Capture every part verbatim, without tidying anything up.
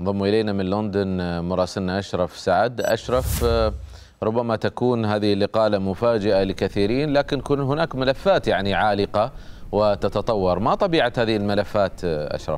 انضم إلينا من لندن مراسلنا أشرف سعد. أشرف، ربما تكون هذه الإقالة مفاجئة لكثيرين، لكن كن هناك ملفات يعني عالقة وتتطور. ما طبيعة هذه الملفات أشرف؟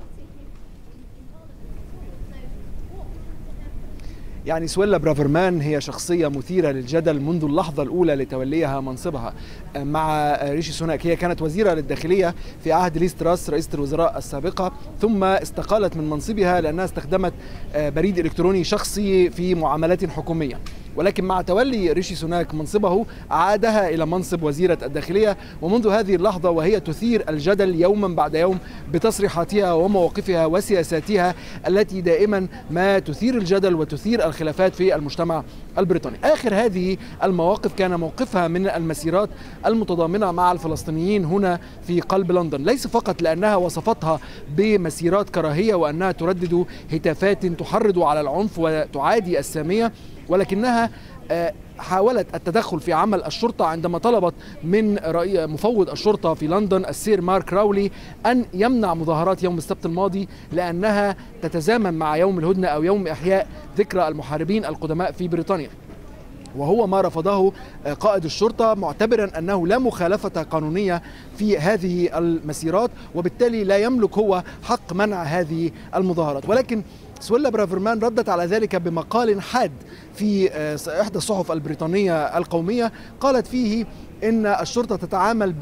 يعني سويلا برافرمان هي شخصية مثيرة للجدل منذ اللحظة الأولى لتوليها منصبها مع ريشي سوناك. هي كانت وزيرة للداخلية في عهد ليز تراس رئيسة الوزراء السابقة، ثم استقالت من منصبها لأنها استخدمت بريد إلكتروني شخصي في معاملات حكومية، ولكن مع تولي ريشي سوناك منصبه عادها إلى منصب وزيرة الداخلية. ومنذ هذه اللحظة وهي تثير الجدل يوما بعد يوم بتصريحاتها ومواقفها وسياساتها التي دائما ما تثير الجدل وتثير الخلافات في المجتمع البريطاني. آخر هذه المواقف كان موقفها من المسيرات المتضامنة مع الفلسطينيين هنا في قلب لندن، ليس فقط لأنها وصفتها بمسيرات كراهية وأنها تردد هتافات تحرض على العنف وتعادي السامية، ولكنها حاولت التدخل في عمل الشرطة عندما طلبت من مفوض الشرطة في لندن السير مارك راولي أن يمنع مظاهرات يوم السبت الماضي لأنها تتزامن مع يوم الهدنة أو يوم إحياء ذكرى المحاربين القدماء في بريطانيا، وهو ما رفضه قائد الشرطة معتبرا أنه لا مخالفة قانونية في هذه المسيرات، وبالتالي لا يملك هو حق منع هذه المظاهرات. ولكن سويلا برافرمان ردت على ذلك بمقال حاد في إحدى الصحف البريطانية القومية، قالت فيه إن الشرطة تتعامل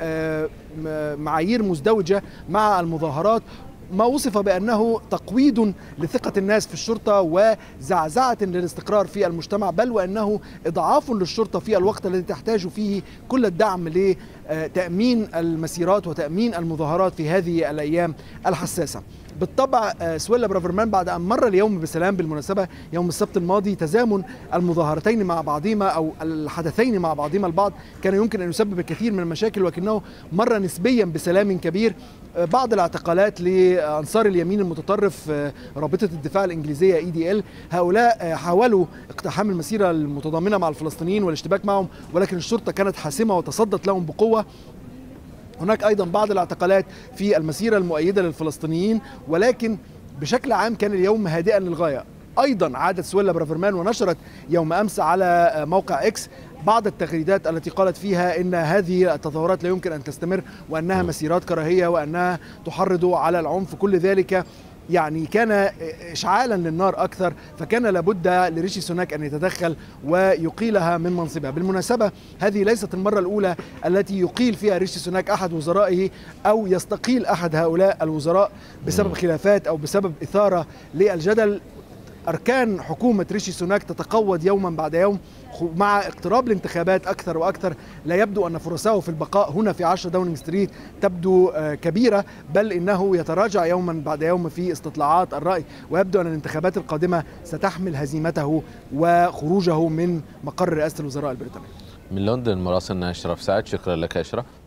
بمعايير مزدوجة مع المظاهرات، ما وصف بأنه تقويض لثقة الناس في الشرطة وزعزعة للاستقرار في المجتمع، بل وأنه إضعاف للشرطة في الوقت الذي تحتاج فيه كل الدعم لتأمين المسيرات وتأمين المظاهرات في هذه الأيام الحساسة. بالطبع سويلا برافرمان بعد أن مر اليوم بسلام بالمناسبة يوم السبت الماضي، تزامن المظاهرتين مع بعضهما أو الحدثين مع بعضهما البعض كان يمكن أن يسبب الكثير من المشاكل، ولكنه مر نسبيا بسلام كبير. بعض الاعتقالات لأنصار اليمين المتطرف رابطة الدفاع الإنجليزية إي دي إل، هؤلاء حاولوا اقتحام المسيرة المتضامنة مع الفلسطينيين والاشتباك معهم، ولكن الشرطة كانت حاسمة وتصدت لهم بقوة. هناك أيضا بعض الاعتقالات في المسيرة المؤيدة للفلسطينيين، ولكن بشكل عام كان اليوم هادئا للغاية. أيضا عادت سويلا برافرمان ونشرت يوم أمس على موقع إكس بعض التغريدات التي قالت فيها إن هذه التظاهرات لا يمكن أن تستمر وأنها مسيرات كراهية وأنها تحرض على العنف. كل ذلك يعني كان إشعالا للنار أكثر، فكان لابد لريشي سوناك أن يتدخل ويقيلها من منصبها. بالمناسبة هذه ليست المرة الأولى التي يقيل فيها ريشي سوناك أحد وزرائه أو يستقيل أحد هؤلاء الوزراء بسبب خلافات أو بسبب إثارة للجدل. أركان حكومة ريشي سوناك تتقوض يوما بعد يوم مع اقتراب الانتخابات أكثر وأكثر. لا يبدو أن فرصه في البقاء هنا في عشرة داونينج ستريت تبدو كبيرة، بل إنه يتراجع يوما بعد يوم في استطلاعات الرأي، ويبدو أن الانتخابات القادمة ستحمل هزيمته وخروجه من مقر رئاسة الوزراء البريطانية. من لندن مراسلنا أشرف سعد، شكرا لك أشرف.